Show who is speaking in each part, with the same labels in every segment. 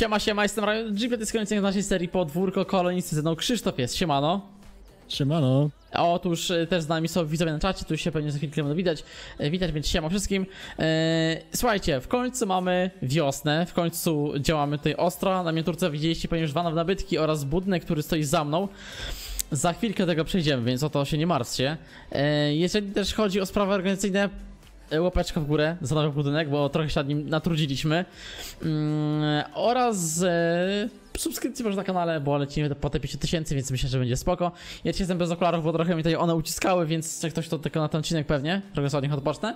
Speaker 1: Siema, jestem Ryan G, to jest koniec naszej serii Podwórko Kolonisty, ze mną Krzysztof jest, siemano.
Speaker 2: Siemano.
Speaker 1: Otóż też z nami są widzowie na czacie, tu się pewnie za chwilkę będą widać, więc siema wszystkim. Słuchajcie, w końcu mamy wiosnę, w końcu działamy tutaj ostro. Na miniaturce widzieliście pewnie już dwa nowe nabytki oraz budynek, który stoi za mną. Za chwilkę tego przejdziemy, więc o to się nie martwcie. Jeżeli też chodzi o sprawy organizacyjne, łapeczka w górę za nowy budynek, bo trochę się nad nim natrudziliśmy. Oraz subskrypcji może na kanale, bo lecimy po te 5000, więc myślę, że będzie spoko. Ja dzisiaj jestem bez okularów, bo trochę mi tutaj one uciskały, więc jak ktoś to tylko na ten odcinek pewnie, trochę sobie od nich odpocznę.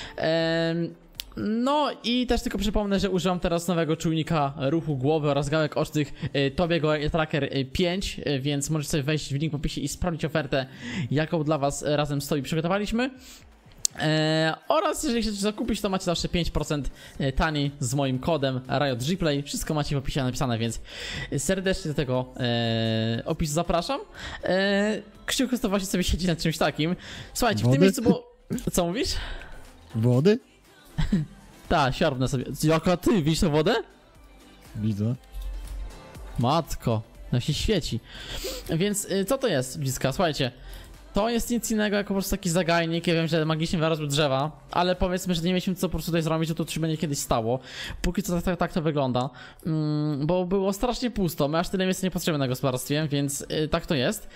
Speaker 1: No i też tylko przypomnę, że używam teraz nowego czujnika ruchu głowy oraz gałek ocznych Tobiego Tracker 5, więc możecie sobie wejść w link w opisie i sprawdzić ofertę, jaką dla was razem z Tobi przygotowaliśmy. Oraz jeżeli chcecie zakupić, to macie zawsze 5% taniej z moim kodem RiotGplay. Wszystko macie w opisie napisane, więc serdecznie do tego opisu zapraszam. Krzyku to właśnie sobie siedzi nad czymś takim. Słuchajcie,
Speaker 2: Wody?
Speaker 1: w tym miejscu było... Co mówisz?
Speaker 2: Wody?
Speaker 1: Tak, siorbnę sobie. Jaka ty, widzisz tę wodę?
Speaker 2: Widzę.
Speaker 1: Matko, no się świeci. Więc co to jest, bliska? Słuchajcie. To jest nic innego jak po prostu taki zagajnik. Ja wiem, że magicznie wyrosły drzewa, ale powiedzmy, że nie mieliśmy co po prostu tutaj zrobić, że to coś będzie kiedyś stało. Póki co tak to wygląda. Bo było strasznie pusto. My aż tyle miejsca nie potrzebujemy na gospodarstwie, więc tak to jest.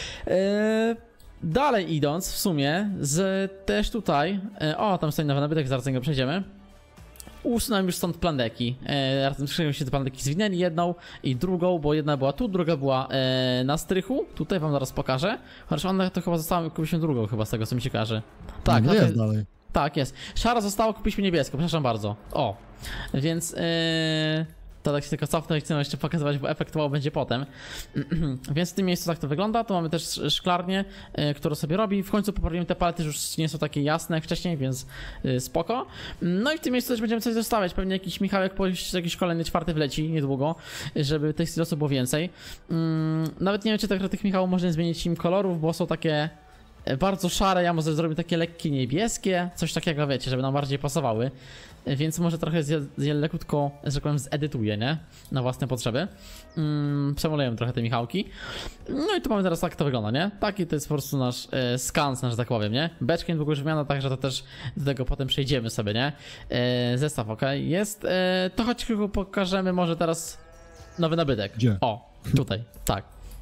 Speaker 1: Dalej idąc, w sumie, też tutaj. O, tam stoi nowy nabytek, zaraz do niego przejdziemy. Usunąłem już stąd plandeki. Razem się te plandeki zwinęli, jedną i drugą, bo jedna była tu, druga była na strychu. Tutaj wam zaraz pokażę. Chociaż one to chyba zostały, kupiliśmy drugą chyba z tego, co mi się każe. Tak,
Speaker 2: no jest dalej.
Speaker 1: Tak, jest. Szara została, kupiliśmy niebieską, przepraszam bardzo. O, więc to tak się tylko cofnę i chcę jeszcze pokazywać, bo efekt wow będzie potem. Więc w tym miejscu tak to wygląda. Tu mamy też szklarnię, którą sobie robi. W końcu poprawimy te palety, już nie są takie jasne jak wcześniej, więc spoko. No i w tym miejscu też będziemy coś zostawiać. Pewnie jakiś Michałek jakiś kolejny czwarty wleci niedługo, żeby tych silosów było więcej. Nawet nie wiem, czy tych Michałów można zmienić im kolorów, bo są takie bardzo szare. Ja może zrobię takie lekkie niebieskie, coś takiego, wiecie, żeby nam bardziej pasowały. Więc może trochę lekutko, że tak powiem, zedytuję, nie? Na własne potrzeby. Przemoluję trochę te Michałki. No i tu mamy teraz tak to wygląda, nie? Taki to jest po prostu nasz skans, że tak powiem, nie? Beczka niedługo już wymiana, także to też do tego potem przejdziemy sobie, nie? Zestaw, ok? Jest. To choć tylko pokażemy może teraz nowy nabytek.
Speaker 2: Gdzie?
Speaker 1: O, tutaj, tak.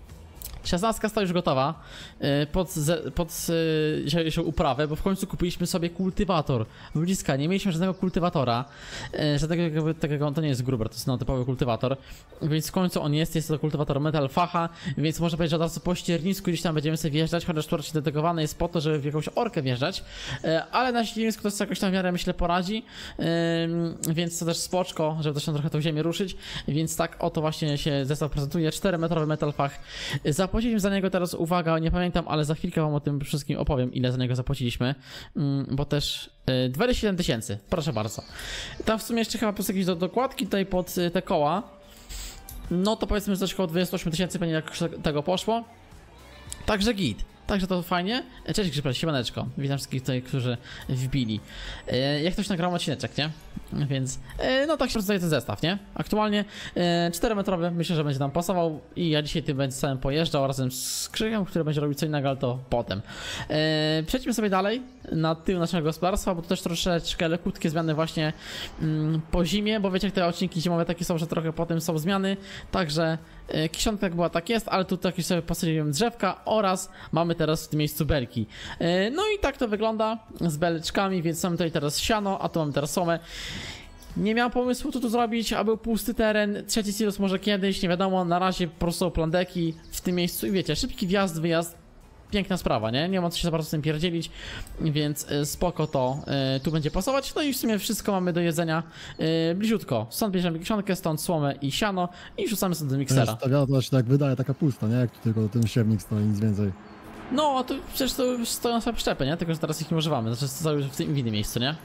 Speaker 1: 16 stoi już gotowa pod dzisiejszą uprawę, bo w końcu kupiliśmy sobie kultywator. Bliska, nie mieliśmy żadnego kultywatora, żadnego, to nie jest Gruber, to jest typowy kultywator, więc w końcu on jest to kultywator Metal Facha, więc można powiedzieć, że od razu po ściernisku gdzieś tam będziemy sobie wjeżdżać, chociaż tu raczej dedykowany jest po to, żeby w jakąś orkę wjeżdżać, ale na ściernisku to jest jakoś tam w miarę, myślę, poradzi, więc to też spoczko, żeby też trochę tą ziemię ruszyć, więc tak oto właśnie się zestaw prezentuje, 4-metrowy Metal Fach. Zapłaciliśmy za niego teraz, uwaga, nie pamiętam, ale za chwilkę wam o tym wszystkim opowiem, ile za niego zapłaciliśmy, bo też 27 000, proszę bardzo. Tam w sumie jeszcze chyba plus jakieś dokładki tutaj pod te koła, no to powiedzmy, że coś około 28 000 pewnie jak tego poszło, także git. Także to fajnie. Cześć Grzybel, siemaneczko. Witam wszystkich tutaj, którzy wbili. Jak ktoś nagrał odcineczek, nie? Więc no tak się przedstawia ten zestaw, nie? Aktualnie 4-metrowy, myślę, że będzie nam pasował i ja dzisiaj tym będę samym pojeżdżał razem z Krzykiem, który będzie robić co innego, ale to potem. Przejdźmy sobie dalej na tył naszego gospodarstwa, bo to też troszeczkę lekutkie zmiany właśnie po zimie, bo wiecie, jak te odcinki zimowe takie są, że trochę potem są zmiany, także kiszonka jak była, tak jest, ale tu jakieś sobie posadziłem drzewka oraz mamy teraz w tym miejscu belki. No i tak to wygląda z beleczkami, więc mamy tutaj teraz siano, a tu mamy teraz somę. Nie miałem pomysłu co tu zrobić, a był pusty teren, trzeci silos może kiedyś, nie wiadomo, na razie po prostu plandeki w tym miejscu i wiecie, szybki wjazd, wyjazd, piękna sprawa, nie ma co się za bardzo z tym pierdzielić, więc spoko to tu będzie pasować. No i w sumie wszystko mamy do jedzenia bliziutko. Stąd bierzemy kiszonkę, stąd słomę i siano i rzucamy sobie do miksera.
Speaker 2: To się tak wydaje, taka pusta, nie? Jak tu tylko ten siewnik stoi, nic więcej.
Speaker 1: No, to przecież to już stoją same przyczepy, nie? Tylko że teraz ich nie używamy, znaczy to już w innym miejscu, nie?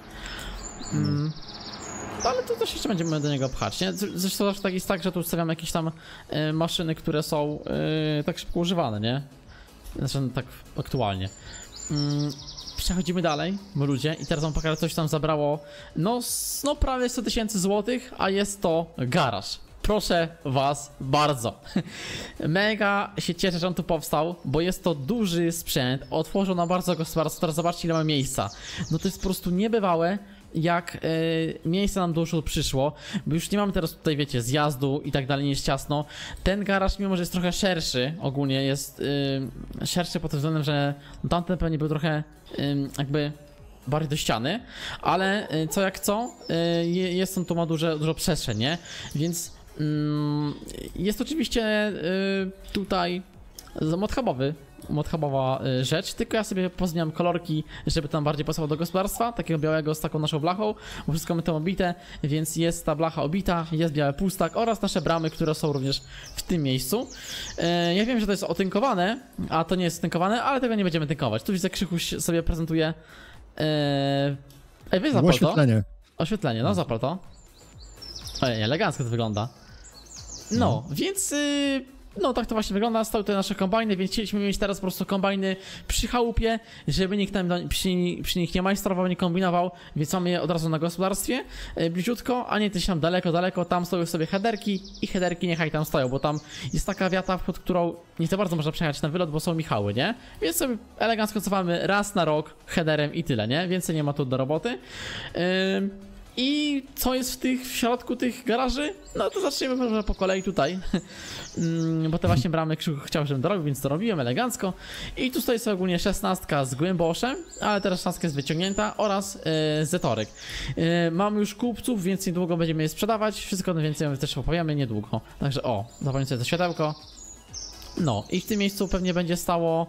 Speaker 1: Ale to też jeszcze będziemy do niego pchać, nie? Zresztą zawsze tak jest tak, że tu ustawiamy jakieś tam maszyny, które są tak szybko używane, nie? Znaczy tak aktualnie. Przechodzimy dalej, moi ludzie, i teraz wam pokażę, coś tam zabrało no prawie 100 000 złotych, a jest to garaż. proszę was bardzo. Mega się cieszę, że on tu powstał, bo jest to duży sprzęt, otworzył nam bardzo gospodarstwo, teraz zobaczcie ile ma miejsca. No to jest po prostu niebywałe, jak miejsce nam dużo przyszło, bo już nie mamy teraz tutaj, wiecie, zjazdu i tak dalej, nie jest ciasno. Ten garaż, mimo że jest trochę szerszy, ogólnie jest szerszy pod tym względem, że tamten pewnie był trochę jakby bardziej do ściany, ale co jak co, jest on tu, ma dużo przestrzeń, nie? Więc jest oczywiście tutaj modhubowa rzecz, tylko ja sobie pozmieniam kolorki, żeby tam bardziej pasował do gospodarstwa, takiego białego z taką naszą blachą, bo wszystko mamy tam obite, więc jest ta blacha obita, jest biały pustak oraz nasze bramy, które są również w tym miejscu. Ja wiem, że to jest otynkowane, a to nie jest otynkowane, ale tego nie będziemy tynkować. Tu widzę, Krzychuś sobie prezentuje. Weź zapal to.
Speaker 2: Oświetlenie.
Speaker 1: Oświetlenie, no zapal to. Ojej, elegancko to wygląda. No, więc no tak to właśnie wygląda, stały tutaj nasze kombajny, więc chcieliśmy mieć teraz po prostu kombajny przy chałupie, żeby nikt tam przy nich nie majstrował, nie kombinował, więc mamy je od razu na gospodarstwie, bliziutko, a nie gdzieś tam daleko, tam stoją sobie headerki i headerki niechaj tam stoją, bo tam jest taka wiata, pod którą nie za bardzo można przejechać na wylot, bo są Michały, nie? Więc sobie elegancko cofamy raz na rok headerem i tyle, nie? Więcej nie ma tu do roboty. I co jest w środku tych garaży? No to zaczniemy może po kolei tutaj. Bo te właśnie bramy Krzychu chciał, żebym dorobił, więc dorobiłem elegancko. I tu stoi sobie ogólnie 16 z głęboszem, ale teraz 16 jest wyciągnięta oraz zetorek. Mamy już kupców, więc niedługo będziemy je sprzedawać. Wszystko więcej też opowiemy niedługo. Także o, zapalimy sobie to światełko. No i w tym miejscu pewnie będzie stał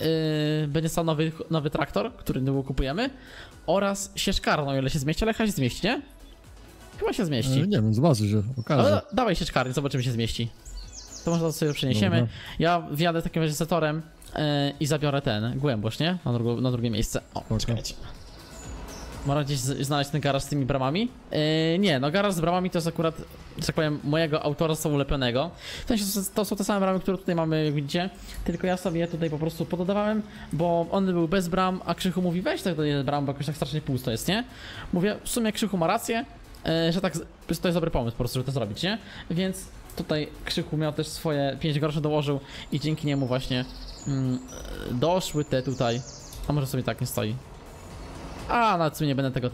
Speaker 1: nowy traktor, który niedługo kupujemy. Oraz sieczkarną, o ile się zmieści, ale chyba się zmieści, nie? Chyba się zmieści.
Speaker 2: Nie wiem, zobaczę się, okaże.
Speaker 1: Ale dawaj sieczkarnię, zobaczymy, się zmieści. To może to sobie przeniesiemy.
Speaker 2: Dobra.
Speaker 1: Ja wjadę takim razie zetorem i zabiorę ten głębosz, nie? Na drugie miejsce. O, czekajcie. Można gdzieś znaleźć ten garaż z tymi bramami? Nie, no garaż z bramami to jest akurat, że tak powiem, mojego autorstwa ulepionego. W sensie to są te same bramy, które tutaj mamy, jak widzicie. Tylko ja sobie je tutaj po prostu pododawałem, bo on był bez bram, a Krzychu mówi, weź tak do jednej bram, bo jakoś tak strasznie pusto jest, nie? Mówię, w sumie Krzychu ma rację, że tak, to jest dobry pomysł po prostu, żeby to zrobić, nie? Więc tutaj Krzychu miał też swoje 5 groszy dołożył i dzięki niemu właśnie doszły te tutaj, a może sobie tak nie stoi. A, nawet sobie nie będę tego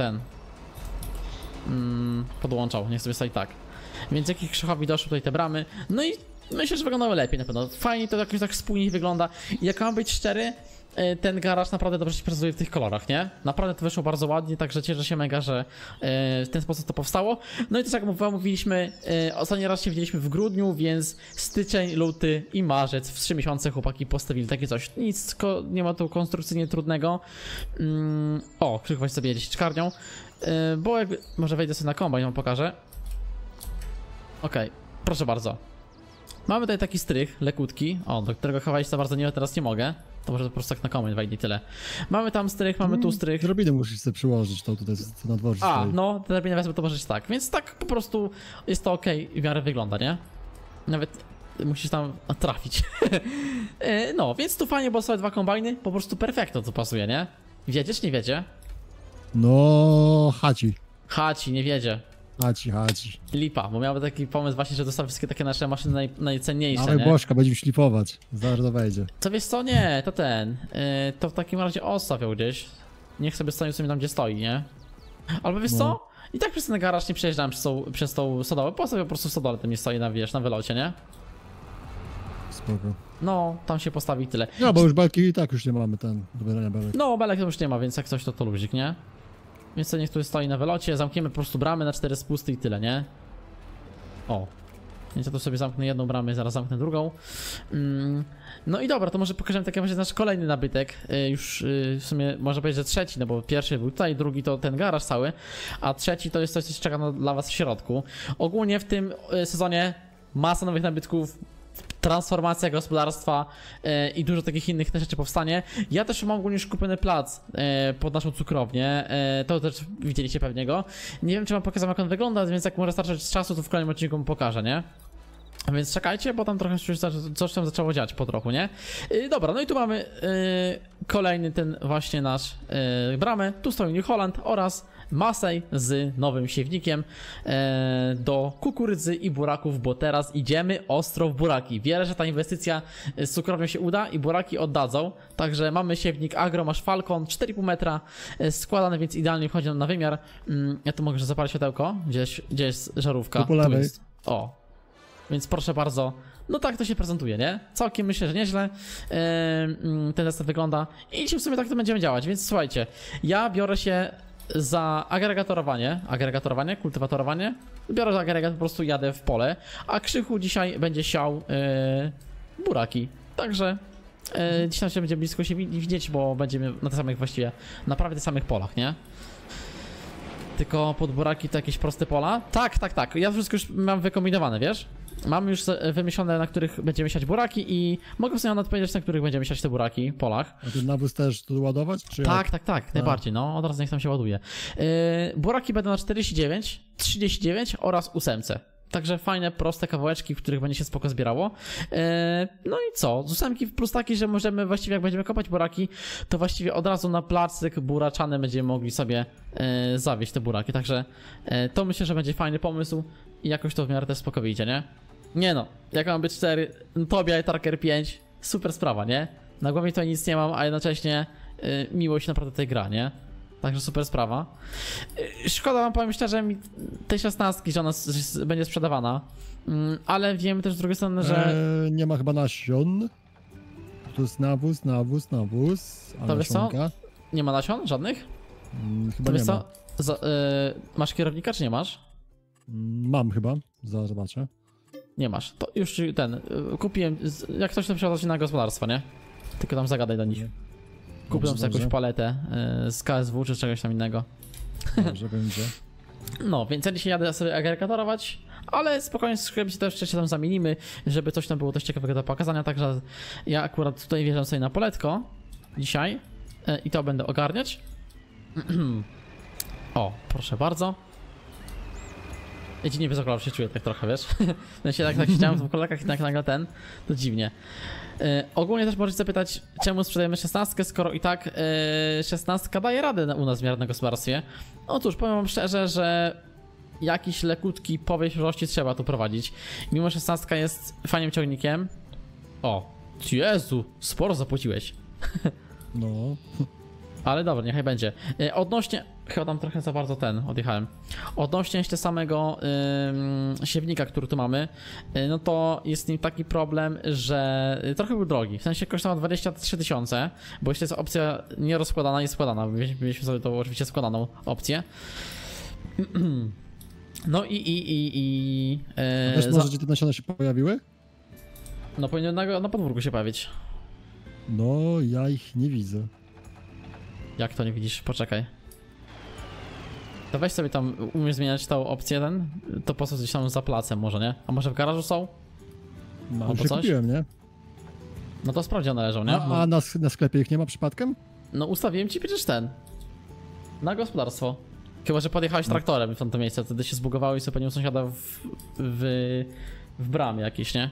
Speaker 1: podłączał, niech sobie stoi tak. Więc dzięki Krzychowi doszły tutaj te bramy, no i myślę, że wyglądały lepiej na pewno. Fajnie to jakoś tak spójnie wygląda. I jak mam być szczery, ten garaż naprawdę dobrze się prezentuje w tych kolorach, nie? Naprawdę to wyszło bardzo ładnie, także cieszę się mega, że w ten sposób to powstało. No i też jak mówiliśmy, ostatni raz się widzieliśmy w grudniu, więc styczeń, luty i marzec, w 3 miesiące chłopaki postawili takie coś. Nic, nie ma tu konstrukcyjnie trudnego. O, Krzyk właśnie sobie jedzie sieczkarnią, bo jak, może wejdę sobie na kombajn, wam pokażę. Okej, proszę bardzo. Mamy tutaj taki strych, lekutki, do którego chować za bardzo teraz nie mogę. To może po prostu tak na koment wejdzie i tyle. Mamy tam strych, mamy tu strych.
Speaker 2: Drobinę musisz sobie przyłożyć, to tutaj na dworze stoi.
Speaker 1: No, te drabiny wezmę, to możesz tak. Więc tak po prostu jest to ok i w miarę wygląda, nie? Nawet musisz tam trafić. No, więc tu fajnie, bo są 2 kombajny, po prostu perfekto to pasuje, nie? Wiedzie czy nie wiedzie?
Speaker 2: No, chaci.
Speaker 1: Chaci, nie wiedzie.
Speaker 2: Chaci.
Speaker 1: Lipa, bo miałby taki pomysł właśnie, że dostaw wszystkie takie nasze maszyny najcenniejsze,
Speaker 2: Ale
Speaker 1: nie?
Speaker 2: Bożka, będziemy szlifować. Zaraz to wejdzie.
Speaker 1: To wiesz co, nie, to to w takim razie odstawiał gdzieś. Niech sobie stoi tam, gdzie stoi, nie? Albo wiesz co? I tak przez ten garaż nie przejeżdżałem przez tą stodołę, postawię po prostu stodole, tam nie stoi na wylocie, nie?
Speaker 2: Spoko.
Speaker 1: No, tam się postawi i tyle.
Speaker 2: No, bo już belki i tak już nie mamy do wybierania belek.
Speaker 1: No, belek to już nie ma, więc jak coś to luzik, nie? Więc to niech tu stoi na wylocie, zamkniemy po prostu bramy na 4 spusty i tyle, nie? O. Więc ja tu sobie zamknę jedną bramę, zaraz zamknę drugą. No i dobra, to może pokażemy taki nasz kolejny nabytek. Już w sumie można powiedzieć, że trzeci, no bo pierwszy był tutaj, drugi to ten garaż cały, a trzeci to jest coś, co czeka dla was w środku. Ogólnie w tym sezonie masa nowych nabytków, transformacja gospodarstwa i dużo takich innych też rzeczy powstanie. Ja też mam ogólnie już kupiony plac pod naszą cukrownię, to też widzieliście pewnie go. Nie wiem, czy wam pokazałem, jak on wygląda, więc jak może starczyć z czasu, to w kolejnym odcinku mu pokażę, nie? Więc czekajcie, bo tam trochę coś tam zaczęło dziać po trochu, nie? Dobra, no i tu mamy kolejny ten właśnie nasz bramę. Tu stoi New Holland oraz Massey z nowym siewnikiem do kukurydzy i buraków, bo teraz idziemy ostro w buraki. Wierzę, że ta inwestycja z cukrownią się uda i buraki oddadzą. Także mamy siewnik Agro, masz Falcon, 4,5 metra składany, więc idealnie wchodzi nam na wymiar. Ja tu mogę zapalić światełko. Gdzie jest żarówka?
Speaker 2: Tu po lewej.
Speaker 1: jest. O. Więc proszę bardzo, no tak to się prezentuje, nie? Całkiem myślę, że nieźle ten zestaw wygląda i w sumie tak to będziemy działać, więc słuchajcie, ja biorę się za agregatorowanie, kultywatorowanie, biorę za agregat, po prostu jadę w pole, a Krzychu dzisiaj będzie siał buraki, także dzisiaj się będzie blisko się widzieć, bo będziemy na tych samych właściwie, naprawdę tych samych polach, nie? Tylko pod buraki to jakieś proste pola? Tak. Ja wszystko już mam wykombinowane, wiesz? Mam już wymyślone, na których będziemy siać buraki i mogę sobie nawet powiedzieć, na których będziemy siać te buraki w polach.
Speaker 2: A ten nawóz też tu ładować? Czy
Speaker 1: Tak, najbardziej, no. Od razu niech tam się ładuje. Buraki będą na 49, 39 oraz 8. Także fajne, proste kawałeczki, w których będzie się spoko zbierało. No i co? Z 8 plus taki, że możemy właściwie, jak będziemy kopać buraki, to właściwie od razu na placyk buraczany będziemy mogli sobie zawieźć te buraki. Także to myślę, że będzie fajny pomysł i jakoś to w miarę też spoko wyjdzie, nie? Nie no, jak mam być 4, Tobia i Tarker 5, super sprawa, nie? Na głowie tutaj nic nie mam, a jednocześnie miłość naprawdę tej gra, nie? Także super sprawa. Szkoda wam, powiem szczerze, mi tej 16, że ona będzie sprzedawana, ale wiemy też z drugiej strony, że...
Speaker 2: nie ma chyba nasion. Tu jest nawóz. A
Speaker 1: to wiesz co?
Speaker 2: nasionka?
Speaker 1: Nie ma nasion? Żadnych?
Speaker 2: Chyba
Speaker 1: To
Speaker 2: nie
Speaker 1: wiesz
Speaker 2: ma.
Speaker 1: co? Masz kierownika, czy nie masz?
Speaker 2: Mam chyba, zobaczę.
Speaker 1: Nie masz. To już kupiłem, jak ktoś to przechodzi na gospodarstwo, nie? Tylko tam zagadaj do nich. Kupiłem sobie jakąś paletę z KSW czy czegoś tam innego.
Speaker 2: Dobrze, będzie.
Speaker 1: No, więc ja dzisiaj jadę sobie agregatorować, ale spokojnie z się też jeszcze tam zamienimy, żeby coś tam było też ciekawego do pokazania, także ja akurat tutaj wjeżdżam sobie na poletko dzisiaj i to będę ogarniać. O, proszę bardzo. Ja dziwnie bez okularów się czuję tak trochę, wiesz? Ja się tak siedziałem w okularach i tak nagle to dziwnie. Ogólnie też możecie zapytać, czemu sprzedajemy 16, skoro i tak 16 daje radę u nas w miarę gospodarstwie. Otóż powiem wam szczerze, że jakiś lekutki powiew rości trzeba tu prowadzić. Mimo 16 jest fajnym ciągnikiem. O, Jezu, sporo zapłaciłeś.
Speaker 2: No.
Speaker 1: Ale dobra, niechaj będzie. Odnośnie, chyba tam trochę za bardzo odjechałem. Odnośnie jeszcze samego siewnika, który tu mamy, no to jest z nim taki problem, że trochę był drogi. W sensie kosztował 23 000, bo jeszcze jest opcja nierozkładana i składana. Mieliśmy sobie to oczywiście składaną opcję. No
Speaker 2: Też może, gdzie te nasiona się pojawiły?
Speaker 1: No powinien na podwórku się pojawić.
Speaker 2: No, ja ich nie widzę.
Speaker 1: Jak to nie widzisz? Poczekaj. To weź sobie tam, umiesz zmieniać tą opcję to po co gdzieś tam za placem może, nie? A może w garażu są?
Speaker 2: No,
Speaker 1: Albo
Speaker 2: już
Speaker 1: coś?
Speaker 2: kupiłem, nie?
Speaker 1: No to sprawdź, one leżą, nie?
Speaker 2: A na sklepie ich nie ma przypadkiem?
Speaker 1: No ustawiłem ci przecież na gospodarstwo. Chyba, że podjechałeś traktorem w tamto miejsce, wtedy się zbugowało i sobie panią sąsiada w bramie jakiejś, nie?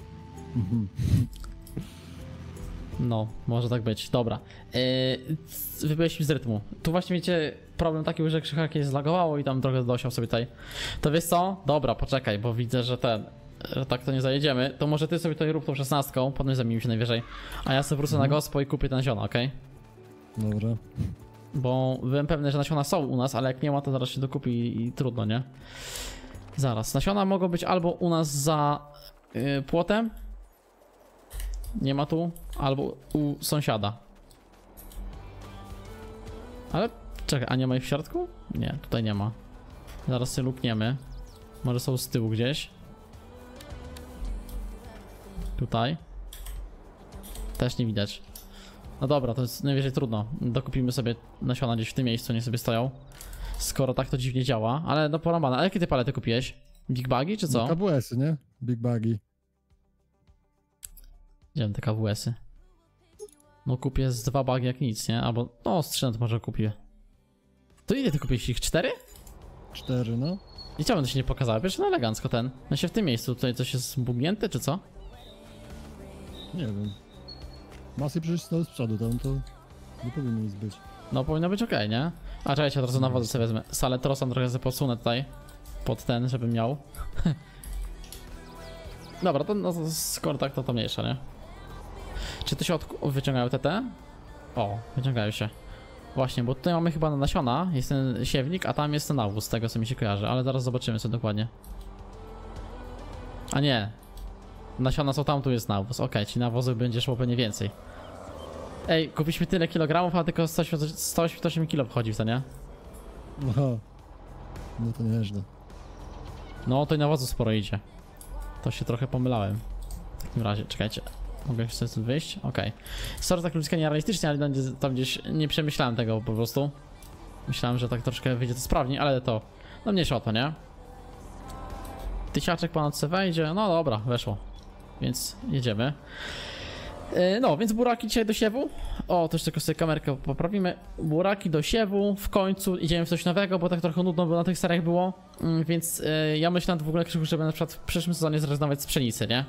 Speaker 1: No, może tak być. Dobra. Wybyłeś mi z rytmu. Tu właśnie wiecie, problem taki, że Krzycha jakieś zlagowało i tam trochę dosiał sobie tutaj. To wiesz co? Dobra, poczekaj, bo widzę, że że tak to nie zajedziemy. To może ty sobie tutaj rób tą 16, potem zamienimy się najwyżej. A ja sobie wrócę na gospo i kupię te nasiona, okej?
Speaker 2: Dobra.
Speaker 1: Bo byłem pewny, że nasiona są u nas, ale jak nie ma, to zaraz się dokupi i trudno, nie? Zaraz. Nasiona mogą być albo u nas za płotem. Nie ma tu. Albo u sąsiada. Ale czekaj, a nie ma ich w środku? Nie, tutaj nie ma. Zaraz się lukniemy. Może są z tyłu gdzieś. Tutaj. Też nie widać. No dobra, to jest najwyżej trudno. Dokupimy sobie nasiona gdzieś w tym miejscu, nie sobie stoją. Skoro tak to dziwnie działa. Ale no porąbane. A jakie ty palety kupiłeś? Big Bagi czy co?
Speaker 2: No, KWS-y, nie? Big Bagi.
Speaker 1: Gdzie mam te KWS-y? No kupię z 2 bagi jak nic, nie? Albo no z 3 to może kupię. To ile ty kupiłeś ich? 4?
Speaker 2: 4, no.
Speaker 1: I chciałbym, to się nie pokazało. Wiesz, no elegancko ten. No się w tym miejscu tutaj coś jest bugnięte, czy co?
Speaker 2: Nie wiem. Masy przecież stały z przodu, tam to nie powinno nic być.
Speaker 1: No powinno być okej, nie? A czekajcie, od razu na wodę sobie wezmę. Salę trosa trochę sobie posunę tutaj. Pod ten, żeby miał. Dobra, to no, skoro tak, to mniejsza, nie? Czy to się wyciągają te? O, wyciągają się. Właśnie, bo tutaj mamy chyba na nasiona, jest ten siewnik, a tam jest ten nawóz, z tego co mi się kojarzy, ale zaraz zobaczymy co dokładnie. A nie. Nasiona są tam, tu jest nawóz. Okej, czyli nawozu będzie szło pewnie więcej. Ej, kupiliśmy tyle kilogramów, a tylko 188 kilo wchodzi w to, nie?
Speaker 2: Aha. No to nieźle.
Speaker 1: No, to i nawozu sporo idzie. To się trochę pomylałem. W takim razie, czekajcie. Mogę jeszcze stąd wyjść? Okej. Sorry, tak ludzka nierealistycznie, ale tam gdzieś nie przemyślałem tego po prostu. Myślałem, że tak troszkę wyjdzie to sprawniej, ale to... No mniejsza o to, nie? Tysiaczek ponad se wejdzie, no dobra, weszło. Więc jedziemy. No, więc buraki dzisiaj do siewu. O, też tylko sobie kamerkę poprawimy. Buraki do siewu, w końcu idziemy w coś nowego, bo tak trochę nudno, bo na tych seriach było. Więc ja myślałem w ogóle, Krzyku, żeby na przykład w przyszłym sezonie zrezygnować z pszenicy, nie?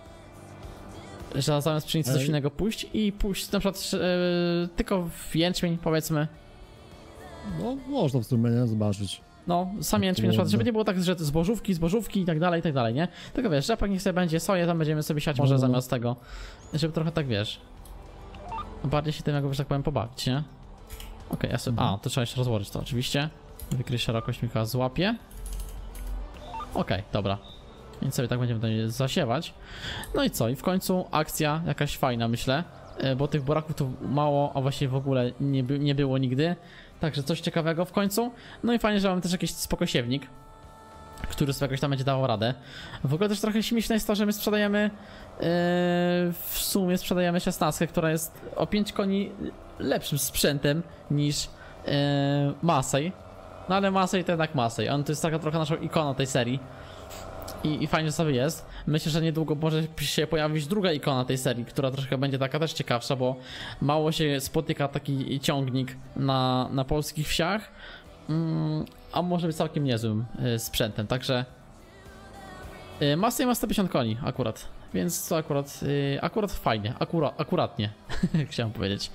Speaker 1: Że zamiast pszenicy coś innego pójść i pójść na przykład tylko w jęczmień, powiedzmy.
Speaker 2: No, można w sumie nie zobaczyć.
Speaker 1: No, sam jęczmień na przykład, żeby nie było tak, że zbożówki i tak dalej, nie? Tylko wiesz, rzepak niech sobie będzie, soję tam będziemy sobie siać może zamiast tego. Żeby trochę tak, wiesz, bardziej się tym jakby, że tak powiem, pobawić, nie? Okej, ja sobie... A, to trzeba jeszcze rozłożyć to oczywiście. Wykryj szerokość, mi chyba złapie. Okej, dobra. Więc sobie tak będziemy tutaj zasiewać. No i co? I w końcu akcja jakaś fajna, myślę. Bo tych buraków tu mało, a właściwie w ogóle nie było nigdy. Także coś ciekawego w końcu. No i fajnie, że mamy też jakiś spokosiewnik, który sobie jakoś tam będzie dawał radę. W ogóle też trochę śmieszne jest to, że my sprzedajemy w sumie sprzedajemy 16, która jest o 5 koni lepszym sprzętem niż Massey. No ale Massey to jednak Massey. On to jest taka trochę naszą ikoną tej serii. I fajnie, że sobie jest. Myślę, że niedługo może się pojawić druga ikona tej serii, która troszkę będzie taka też ciekawsza, bo mało się spotyka taki ciągnik na polskich wsiach, a może być całkiem niezłym sprzętem, także Massey ma 150 koni akurat, więc to akurat fajnie, akuratnie, chciałem powiedzieć.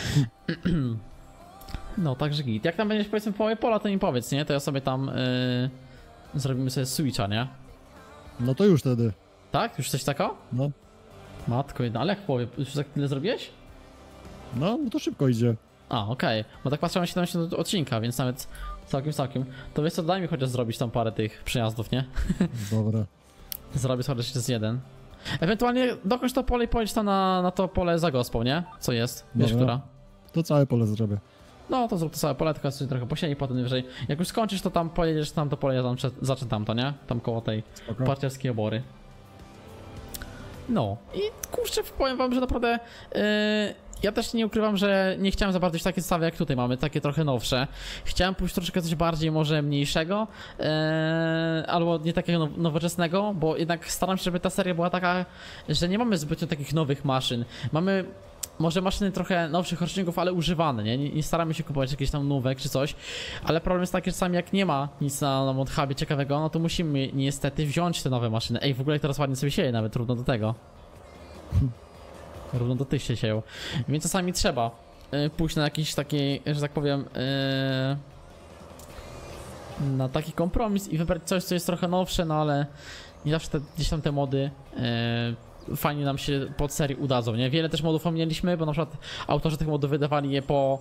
Speaker 1: No, także git. Jak tam będziesz, powiedzmy, połowie pola, to mi powiedz, nie? To ja sobie tam zrobimy sobie switcha, nie?
Speaker 2: No to już wtedy.
Speaker 1: Tak? Już coś takiego?
Speaker 2: No.
Speaker 1: Matko jedna, ale jak powie, już tak tyle zrobiłeś?
Speaker 2: No to szybko idzie.
Speaker 1: A, okej. Bo tak patrzyłem się na odcinka, więc nawet całkiem. To wiesz co, daj mi chociaż zrobić tam parę tych przejazdów, nie?
Speaker 2: Dobra.
Speaker 1: Zrobię chociaż z jeden. Ewentualnie dokończ to pole i pojedź tam na to pole za gospą, nie? Co jest? Wiesz,
Speaker 2: Dobra.
Speaker 1: która?
Speaker 2: To całe pole zrobię.
Speaker 1: No to zrób to całe pole, tylko sobie trochę posiedzi potem wyżej. Jak już skończysz, to tam pojedziesz tam to pole, ja tam zacznę tam to, nie? Tam koło tej parciarskiej obory. No i kurczę, powiem wam, że naprawdę ja też nie ukrywam, że nie chciałem za bardzo iść takie zestawy jak tutaj mamy, takie trochę nowsze. Chciałem pójść troszeczkę coś bardziej może mniejszego, albo nie takiego nowoczesnego, bo jednak staram się, żeby ta seria była taka, że nie mamy zbytnio takich nowych maszyn. Mamy może maszyny trochę nowszych roczników, ale używane, nie staramy się kupować jakieś tam nówek czy coś, ale problem jest taki, że czasami jak nie ma nic na ModHubie ciekawego, no to musimy niestety wziąć te nowe maszyny. Ej, w ogóle teraz ładnie sobie sieje nawet, równo do tego. Równo do tych się sieją. Więc czasami trzeba pójść na jakiś taki, że tak powiem, na taki kompromis i wybrać coś, co jest trochę nowsze, no ale nie zawsze gdzieś tam te mody fajnie nam się pod serii udadzą, nie? Wiele też modów ominęliśmy, bo na przykład autorzy tych modów wydawali je po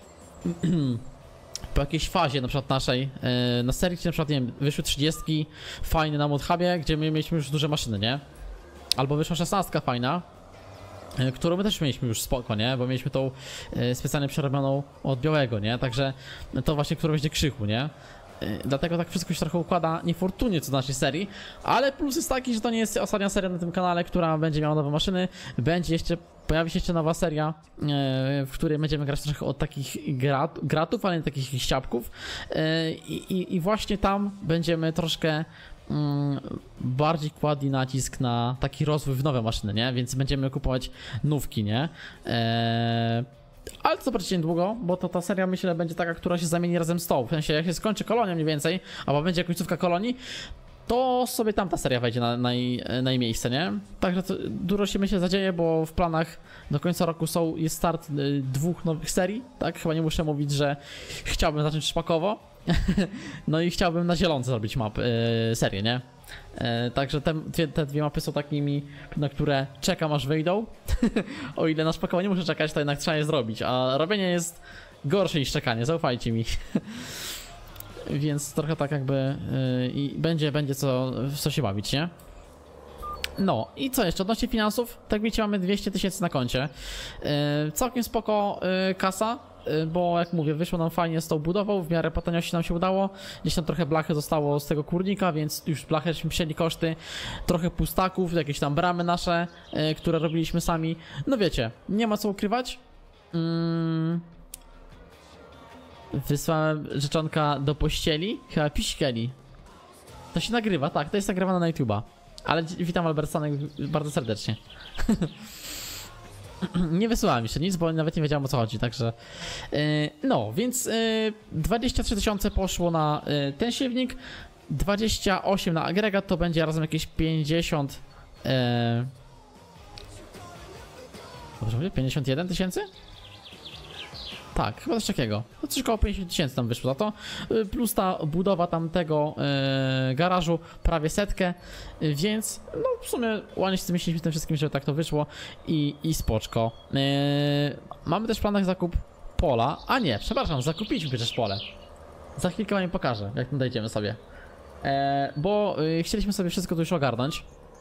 Speaker 1: jakiejś fazie na przykład naszej na serii, gdzie na przykład, nie wiem, wyszły 30 fajne na ModHubie, gdzie my mieliśmy już duże maszyny, nie? Albo wyszła 16 fajna, którą my też mieliśmy już spoko, nie? Bo mieliśmy tą specjalnie przerobioną od białego, nie? Także to właśnie, którą będzie Krzychu, nie? Dlatego tak wszystko się trochę układa niefortunnie co do naszej serii, ale plus jest taki, że to nie jest ostatnia seria na tym kanale, która będzie miała nowe maszyny. Pojawi się jeszcze nowa seria, w której będziemy grać trochę od takich gratów, ale nie takich ściapków. I właśnie tam będziemy troszkę bardziej kładli nacisk na taki rozwój w nowe maszyny, nie? Więc będziemy kupować nówki, nie? Ale to zobaczycie niedługo, bo to ta seria myślę będzie taka, która się zamieni razem z tą. W sensie jak się skończy kolonia mniej więcej, albo będzie końcówka kolonii, to sobie tamta seria wejdzie na jej miejsce, nie? Także dużo się myślę zadzieje, bo w planach do końca roku jest start 2 nowych serii, tak? Chyba nie muszę mówić, że chciałbym zacząć szpakowo. No i chciałbym na zielonce zrobić serię, nie? Także te dwie mapy są takimi, na które czekam aż wyjdą. O ile na szpakowanie muszę czekać, to jednak trzeba je zrobić, a robienie jest gorsze niż czekanie, zaufajcie mi. Więc trochę tak jakby i będzie co się bawić, nie? No i co jeszcze? Odnośnie finansów, tak wiecie, mamy 200 000 na koncie. Całkiem spoko kasa, bo jak mówię, wyszło nam fajnie z tą budową, w miarę po taniości nam się udało. Gdzieś tam trochę blachy zostało z tego kurnika, więc już blachę żeśmy wzięli koszty. Trochę pustaków, jakieś tam bramy nasze, które robiliśmy sami. No wiecie, nie ma co ukrywać. Wysłałem rzeczonka do pościeli, chyba piśkeli. To się nagrywa, tak, to jest nagrywane na YouTube'a. Ale witam Albertsanek bardzo serdecznie. Nie wysyłałem jeszcze nic, bo nawet nie wiedziałem o co chodzi, także... no, więc 23 000 poszło na ten silnik, 28 na agregat, to będzie razem jakieś 50... Dobrze mówię? 51 000? Tak, chyba coś takiego. To coś około 50 000 tam wyszło za to. Plus ta budowa tamtego garażu prawie 100, więc no w sumie ładnie się myśleliśmy z tym wszystkim, że tak to wyszło i spoczko. Mamy też w planach zakup pola. A nie, przepraszam, zakupiliśmy przecież pole. Za chwilkę wam pokażę, jak tam dojdziemy sobie. Bo chcieliśmy sobie wszystko tu już ogarnąć.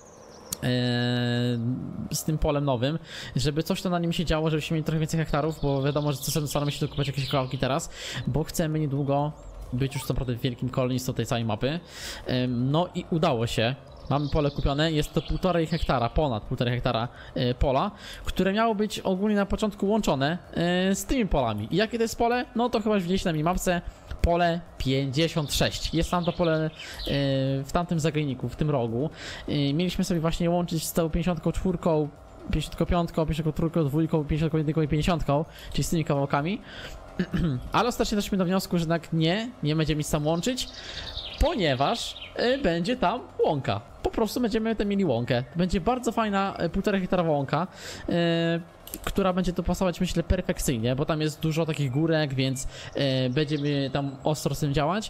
Speaker 1: Z tym polem nowym, żeby coś to na nim się działo, żebyśmy mieli trochę więcej hektarów, bo wiadomo, że staramy się dokupować jakieś kawałki teraz, bo chcemy niedługo być już naprawdę wielkim kolonistą tej całej mapy. No i udało się. Mamy pole kupione, jest to 1,5 hektara, ponad 1,5 hektara pola, które miało być ogólnie na początku łączone z tymi polami. I jakie to jest pole? No to chyba już widzieliście na minimapce. Pole 56. Jest tam to pole w tamtym zagajniku, w tym rogu. Mieliśmy sobie właśnie łączyć z tą 54, 55, 53, 2, 51 i 50, czyli z tymi kawałkami. Ale ostatecznie doszliśmy do wniosku, że jednak nie będziemy nic tam łączyć, ponieważ będzie tam łąka. Po prostu będziemy tam mieli łąkę. Będzie bardzo fajna 1,5 hektarowa łąka, która będzie to pasować, myślę, perfekcyjnie, bo tam jest dużo takich górek, więc będziemy tam ostro z tym działać.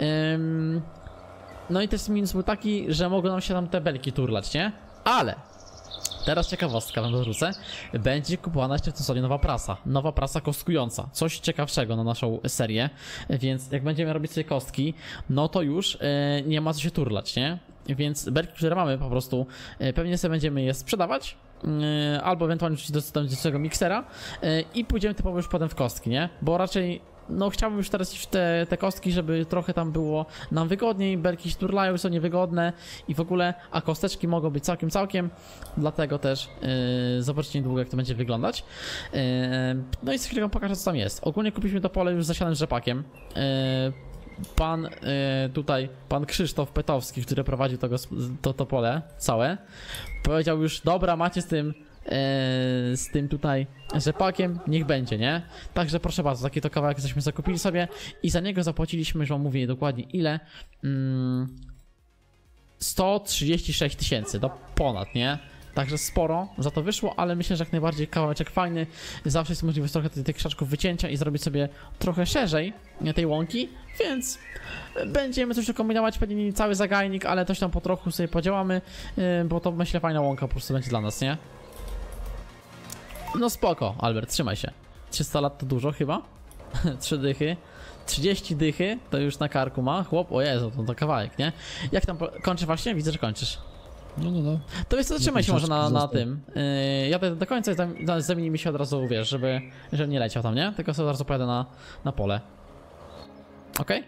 Speaker 1: No i też minus był taki, że mogą nam się tam te belki turlać, nie? Ale teraz ciekawostka wam dorzucę. Będzie kupowana jeszcze w tym sezonie nowa prasa kostkująca. Coś ciekawszego na naszą serię, więc jak będziemy robić sobie kostki, no to już nie ma co się turlać, nie? Więc belki, które mamy po prostu, pewnie sobie będziemy je sprzedawać, albo ewentualnie wrzucić do swojego miksera i pójdziemy typowo już potem w kostki, nie? Bo raczej, no chciałbym już teraz iść w te kostki, żeby trochę tam było nam wygodniej, belki się turlają, są niewygodne i w ogóle, a kosteczki mogą być całkiem, dlatego też zobaczcie niedługo, jak to będzie wyglądać. No i z chwilą pokażę, co tam jest. Ogólnie kupiliśmy to pole już z zasianym rzepakiem. Pan Krzysztof Petowski, który prowadził to pole całe, powiedział już, dobra, macie z tym tutaj rzepakiem, niech będzie, nie? Także proszę bardzo, taki to kawałek żeśmy zakupili sobie i za niego zapłaciliśmy, już wam mówię dokładnie ile, 136 000, to ponad, nie? Także sporo za to wyszło, ale myślę, że jak najbardziej kawałeczek fajny. Zawsze jest możliwość trochę tych krzaczków wycięcia i zrobić sobie trochę szerzej tej łąki, więc będziemy coś tu kombinować, pewnie nie cały zagajnik, ale coś tam po trochu sobie podziałamy, bo to myślę fajna łąka po prostu będzie dla nas, nie? No spoko, Albert, trzymaj się. 300 lat to dużo chyba? 3 dychy. 30 dychy to już na karku ma. Chłop, o Jezu, to kawałek, nie? Jak tam kończysz właśnie? Widzę, że kończysz.
Speaker 2: No.
Speaker 1: To jest, zatrzymaj się może na tym. Jadę do końca i zamienimy się od razu, wiesz, żeby nie leciał tam, nie? Tylko sobie od razu pojadę na pole. Okej?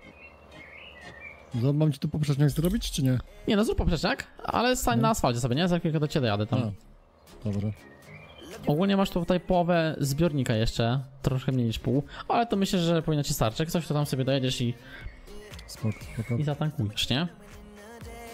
Speaker 2: No, mam ci tu poprzeczniak zrobić, czy nie?
Speaker 1: Nie, no zrób poprzeczniak, ale stań na asfalcie sobie, nie? Za chwilkę do ciebie jadę tam.
Speaker 2: Dobra.
Speaker 1: Ogólnie masz tutaj połowę zbiornika jeszcze, troszkę mniej niż pół, ale to myślę, że powinno ci starczyć. Jak coś, to tam sobie dojedziesz i zatankujesz, nie?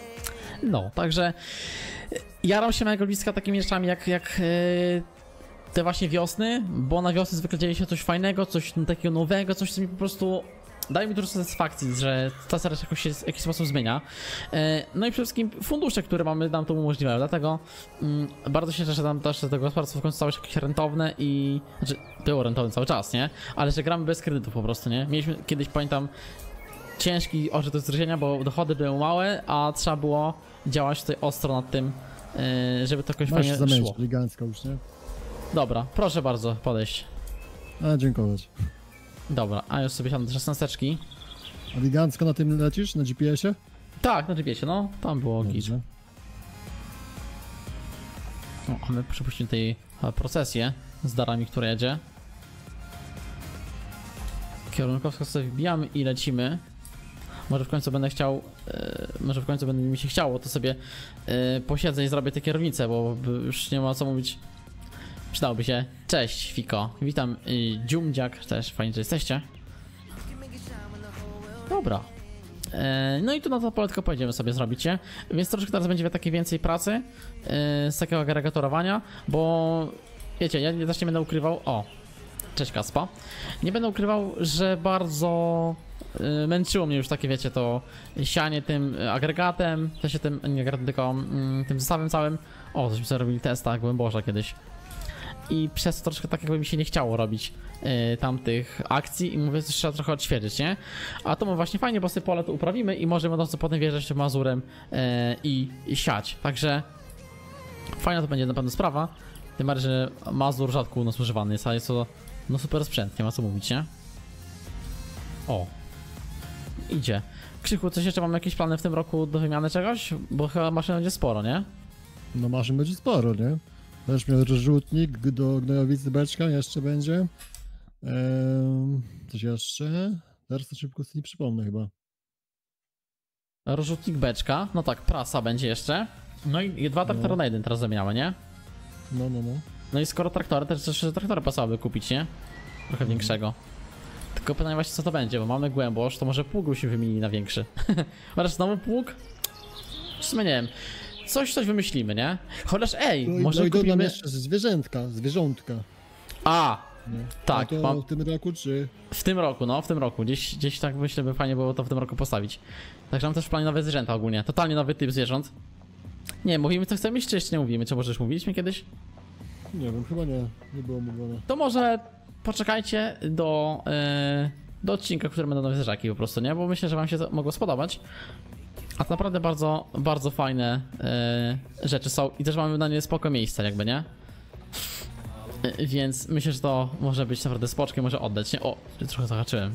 Speaker 1: No, także jaram się mojego bliska takimi rzeczami jak te właśnie wiosny, bo na wiosny zwykle dzieje się coś fajnego, coś takiego nowego, coś co mi po prostu daje mi dużo satysfakcji, że ta seria jakoś się w jakiś sposób zmienia. No i przede wszystkim fundusze, które mamy, nam to umożliwiają, dlatego bardzo się cieszę, że tam też to gospodarstwo w końcu stało się jakieś rentowne i... Znaczy, było rentowne cały czas, nie? Ale że gramy bez kredytów po prostu, nie? Mieliśmy kiedyś, pamiętam, ciężki orzech do zgryzienia, bo dochody były małe, a trzeba było działać tutaj ostro nad tym, żeby to jakoś
Speaker 2: Masz
Speaker 1: fajnie
Speaker 2: zamieć
Speaker 1: szło.
Speaker 2: elegancko już, nie?
Speaker 1: Dobra, proszę bardzo, podejść.
Speaker 2: A, dziękować.
Speaker 1: Dobra, a już sobie siadam do 16.
Speaker 2: Elegancko na tym lecisz? Na GPS-ie?
Speaker 1: Tak, na GPS-ie, no, tam było git.
Speaker 2: Dobrze.
Speaker 1: O, a my przepuścimy tej procesję z darami, która jedzie. Kierunkowsko sobie wbijamy i lecimy. Może w końcu będę chciał, może w końcu będzie mi się chciało, to sobie posiedzę i zrobię te kierownice, bo już nie ma co mówić. Przydałoby się. Cześć, Fiko. Witam, Dziumdziak, też fajnie, że jesteście. Dobra. No i tu na to pole tylko pojedziemy sobie zrobić, nie? Więc troszkę teraz będzie takie więcej pracy z takiego agregatorowania, bo wiecie, ja też nie będę ukrywał. O, cześć Kaspa. Nie będę ukrywał, że bardzo męczyło mnie już takie, wiecie, to sianie tym agregatem, w sensie tym, nie agregatem, tylko tym zestawem całym. O, żeśmy sobie robili testa głębosza kiedyś. I przez to troszkę tak jakby mi się nie chciało robić tamtych akcji i mówię, że trzeba trochę odświeżyć, nie? A to ma właśnie fajnie, bo sobie pole to uprawimy i możemy od razu potem wjeżdżać Mazurem i siać. Także fajna to będzie na pewno sprawa. Tym bardziej, że Mazur rzadko u nas używany jest, ale jest to no super sprzęt, nie ma co mówić, nie? O. Idzie. Krzyku, coś jeszcze mamy jakieś plany w tym roku do wymiany czegoś? Bo chyba maszyn będzie sporo, nie?
Speaker 2: No maszyn będzie sporo, nie? Też miał rozrzutnik do gnojowicy beczka, jeszcze będzie. Coś jeszcze? Teraz to szybko sobie nie przypomnę chyba.
Speaker 1: Rozrzutnik beczka, no tak, prasa będzie jeszcze. No i dwa traktory na jeden teraz zamieniamy, nie?
Speaker 2: No.
Speaker 1: No i skoro traktory, też jeszcze traktory pasowały kupić, nie? Trochę większego. Tylko pytanie właśnie co to będzie, bo mamy głębosz, to może pług się wymieni na większy. Chociaż znowu pług? W sumie nie wiem. Coś wymyślimy, nie? Chociaż ej, może
Speaker 2: kupimy...
Speaker 1: kupimy...
Speaker 2: jeszcze zwierzątka.
Speaker 1: A,
Speaker 2: Nie.
Speaker 1: tak.
Speaker 2: A to w tym roku czy?
Speaker 1: W tym roku, no, w tym roku. Gdzieś tak myślę, by fajnie było to w tym roku postawić. Także mam też w planie nowe zwierzęta ogólnie. Totalnie nowy typ zwierząt. Nie, mówimy co chcemy, czy jeszcze nie mówimy? Czy może już mówiliśmy kiedyś?
Speaker 2: Nie wiem, chyba nie było mówione.
Speaker 1: To może poczekajcie do odcinka, w którym będą nowe zwierzaki po prostu, nie? Bo myślę, że wam się to mogło spodobać. A to naprawdę bardzo, bardzo fajne rzeczy są i też mamy na nie spoko miejsca jakby, nie? Więc myślę, że to może być naprawdę spoczkiem, może oddać, nie? O, trochę zahaczyłem.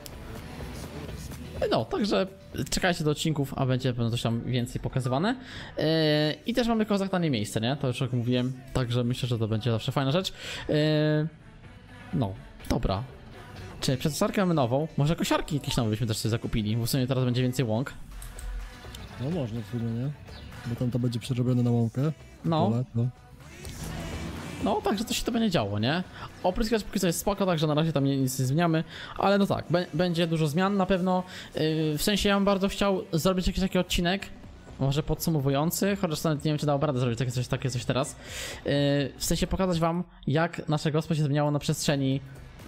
Speaker 1: No, także czekajcie do odcinków, a będzie pewno coś tam więcej pokazywane. I też mamy kozak na nie miejsce, nie? To już jak mówiłem, także myślę, że to będzie zawsze fajna rzecz. No, dobra. Czyli przesadkę mamy nową, może kosiarki jakieś nowe byśmy też sobie zakupili, bo w sumie teraz będzie więcej łąk.
Speaker 2: No można w sumie, nie? Bo tam to będzie przerobione na łąkę.
Speaker 1: No.
Speaker 2: Pole, no.
Speaker 1: No, także to się to będzie działo, nie? Opryskacz póki co jest spoko, także na razie tam nic nie zmieniamy, ale no tak, będzie dużo zmian na pewno. W sensie ja bym bardzo chciał zrobić jakiś taki odcinek, może podsumowujący, chociaż nawet nie wiem, czy dałoby radę zrobić takie coś teraz. W sensie pokazać wam, jak nasze gospodarstwo się zmieniało na przestrzeni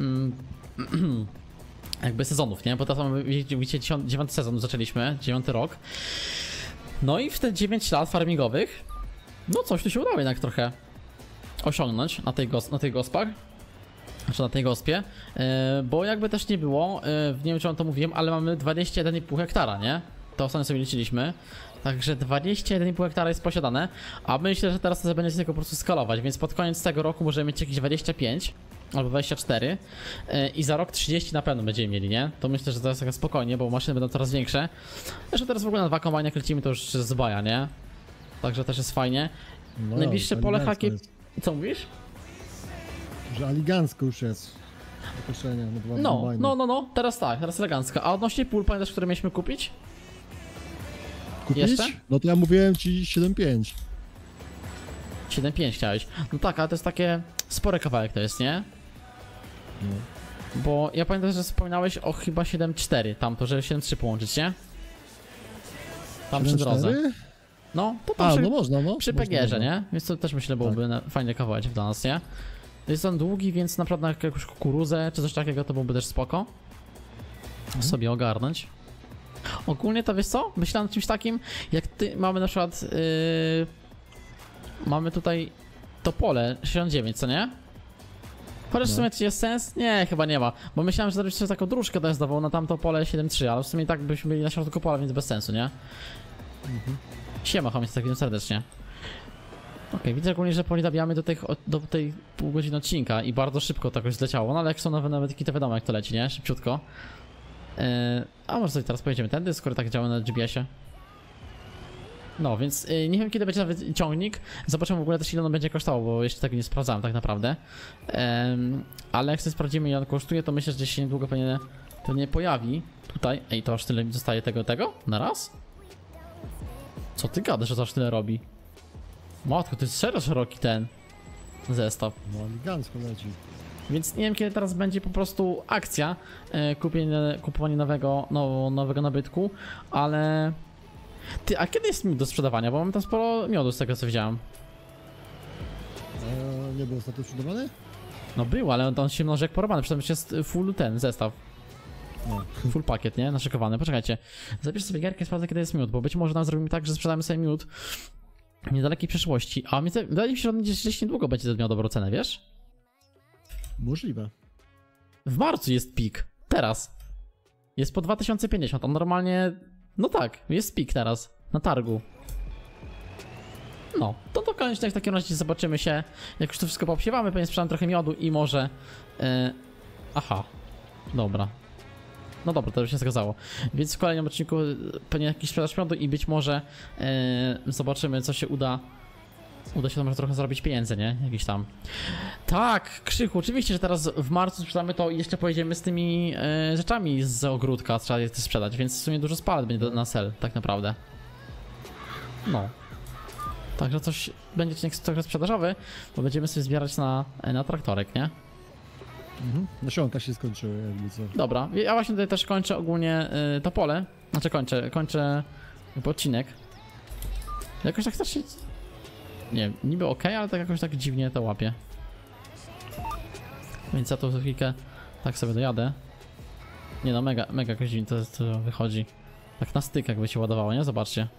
Speaker 1: jakby sezonów, nie? Bo teraz mamy, widzicie, 9 sezon zaczęliśmy, 9 rok. No i w te 9 lat farmingowych, no coś tu się udało jednak trochę osiągnąć na tych gospach, znaczy na tej gospie, bo jakby też nie było, nie wiem czy wam to mówiłem, ale mamy 21,5 hektara, nie? To ostatnio sobie liczyliśmy, także 21,5 hektara jest posiadane, a myślę, że teraz to będzie się tylko po prostu skalować, więc pod koniec tego roku możemy mieć jakieś 25 albo 24 i za rok 30 na pewno będziemy mieli, nie? To myślę, że to jest tak spokojnie, bo maszyny będą coraz większe. Zresztą teraz w ogóle na 2 kombajny lecimy, to już jest zbaja, nie? Także też jest fajnie.
Speaker 2: No,
Speaker 1: Najbliższe pole hakie... Co mówisz?
Speaker 2: Że elegancko już jest. Do koszenia na 2
Speaker 1: No,
Speaker 2: kombajny.
Speaker 1: no, teraz tak, teraz elegancko. A odnośnie pól, pamiętasz, które mieliśmy kupić?
Speaker 2: Kupić?
Speaker 1: Jeszcze?
Speaker 2: No to ja mówiłem ci 7,5.
Speaker 1: 7,5 chciałeś. No tak, ale to jest takie spory kawałek to jest, nie?
Speaker 2: No.
Speaker 1: Bo ja pamiętam, że wspominałeś o chyba 7,4 tam, to że 7,3 połączyć, nie? Tam przy drodze.
Speaker 2: 7,4?
Speaker 1: No, to tam
Speaker 2: A, no można, no.
Speaker 1: przy
Speaker 2: Można,
Speaker 1: PGR-ze,
Speaker 2: można.
Speaker 1: nie? Więc to też myślę byłoby fajny kawałek dla nas, nie? Jest on długi, więc naprawdę na jakąś kukuruzę czy coś takiego to byłby też spoko. Sobie ogarnąć. Ogólnie to wiesz co? Myślałem o czymś takim, jak mamy na przykład mamy tutaj to pole 69, co nie? Chociaż w sumie czy jest sens? Nie, chyba nie ma. Bo myślałem, że zrobić sobie taką dróżkę to jest dawało na tamto pole 7.3, ale w sumie i tak byśmy byli na środku pola, więc bez sensu, nie? Siema, chomiec, tak serdecznie. Okej, widzę ogólnie, że powoli do tej pół godziny odcinka i bardzo szybko to jakoś zleciało, no ale jak są nowe nawyki, to wiadomo jak to leci, nie? Szybciutko. A może sobie teraz pojedziemy tędy, skoro tak działa na GPS-ie. No, więc nie wiem kiedy będzie nawet ciągnik. Zobaczymy w ogóle też ile on będzie kosztował, bo jeszcze tego nie sprawdzałem tak naprawdę. Ale jak sobie sprawdzimy ile on kosztuje, to myślę, że gdzieś się niedługo pewnie pojawi. Tutaj, ej, to aż tyle mi zostaje tego? Na raz? Co ty gadasz, że to aż tyle robi? Matko, to jest serio szeroki ten zestaw.
Speaker 2: No elegancko leci.
Speaker 1: Więc nie wiem kiedy teraz będzie po prostu akcja kupowanie nowego nabytku, ale... Ty, a kiedy jest miód do sprzedawania? Bo mam tam sporo miodu z tego co widziałem.
Speaker 2: Nie był ostatnio sprzedawany?
Speaker 1: No był, ale on się mnoży jak porobany, przecież jest full ten zestaw.
Speaker 2: No.
Speaker 1: Full pakiet, nie? Naszykowany. Poczekajcie. Zapisz sobie gierkę, sprawdzę kiedy jest miód, bo być może nam zrobimy tak, że sprzedamy sobie miód w niedalekiej przyszłości. A wydaje mi się, że on gdzieś niedługo będzie miał dobrą cenę, wiesz?
Speaker 2: Możliwe.
Speaker 1: W marcu jest pik. Teraz. Jest po 2050, a normalnie... No tak, jest pik teraz. Na targu. No, to koniecznie w takim razie zobaczymy się. Jak już to wszystko poobsiewamy, pewnie sprzedam trochę miodu i może... Aha. Dobra. No dobra, to już się zgadzało. Więc w kolejnym odcinku pewnie jakiś sprzedaż miodu i być może zobaczymy co się uda. Uda się tam może trochę zarobić pieniędzy, nie? Jakiś tam. Tak, Krzychu, oczywiście, że teraz w marcu sprzedamy to i jeszcze pojedziemy z tymi rzeczami z ogródka, trzeba je sprzedać, więc w sumie dużo spalet będzie na sel, tak naprawdę. No. Także coś będzie odcinek trochę sprzedażowy, bo będziemy sobie zbierać na traktorek, nie?
Speaker 2: Nasionka się skończyły, jakby co.
Speaker 1: Dobra, ja właśnie tutaj też kończę ogólnie to pole. Znaczy kończę odcinek. Jakoś tak strasznie... Nie wiem, niby ok, ale tak jakoś tak dziwnie to łapie. Więc ja tu za chwilkę tak sobie dojadę. Nie no, mega jakoś dziwnie to wychodzi. Tak na styk jakby się ładowało, nie? Zobaczcie.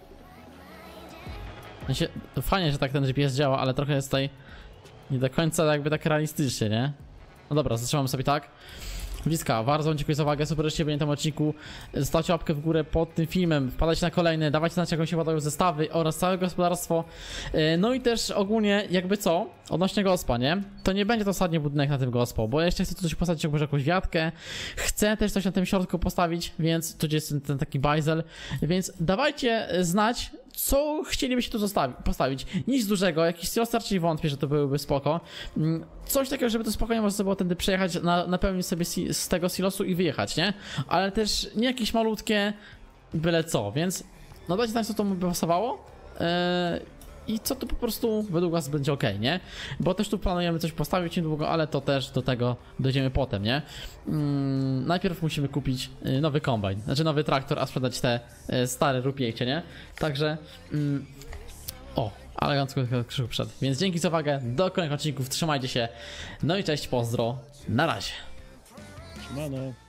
Speaker 1: Fajnie, że tak ten GPS działa, ale trochę jest tutaj nie do końca jakby tak realistycznie, nie? No dobra, zatrzymamy sobie tak. Bliska, bardzo dziękuję za uwagę, super, że się na tym odcinku. Zostawcie łapkę w górę pod tym filmem, wpadajcie na kolejny, dawajcie znać jak się ładują zestawy oraz całe gospodarstwo. No i też ogólnie jakby co, odnośnie gospa, nie? To nie będzie to ostatni budynek na tym gospo, bo jeszcze chcę tu coś postawić, jakąś wiatkę. Chcę też coś na tym środku postawić, więc tu jest ten taki bajzel. Więc dawajcie znać, co chcielibyście tu postawić. Nic dużego, jakiś silosar, czyli wątpię, że to byłyby spoko. Coś takiego, żeby to spokojnie można było tędy przejechać, napełnić sobie z tego silosu i wyjechać, nie? Ale też nie jakieś malutkie, byle co, więc no dajcie znać, co to by pasowało. I co tu po prostu według was będzie ok, nie? Bo też tu planujemy coś postawić niedługo, ale to też do tego dojdziemy potem, nie? Najpierw musimy kupić nowy kombajn, znaczy nowy traktor, a sprzedać te stare rupiejcie, nie? Także... elegancko Krzychu przed. Więc dzięki za uwagę, do kolejnych odcinków, trzymajcie się, no i cześć, pozdro, na razie.
Speaker 2: Siemano.